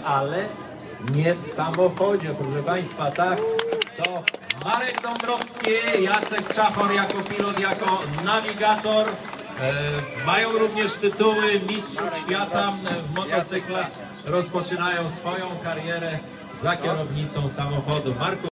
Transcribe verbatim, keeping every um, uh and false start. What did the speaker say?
ale nie w samochodzie, proszę Państwa, tak, to Marek Dąbrowski, Jacek Czachor jako pilot, jako nawigator. E, mają również tytuły mistrzów świata w motocyklach, rozpoczynają swoją karierę za kierownicą samochodu. Marku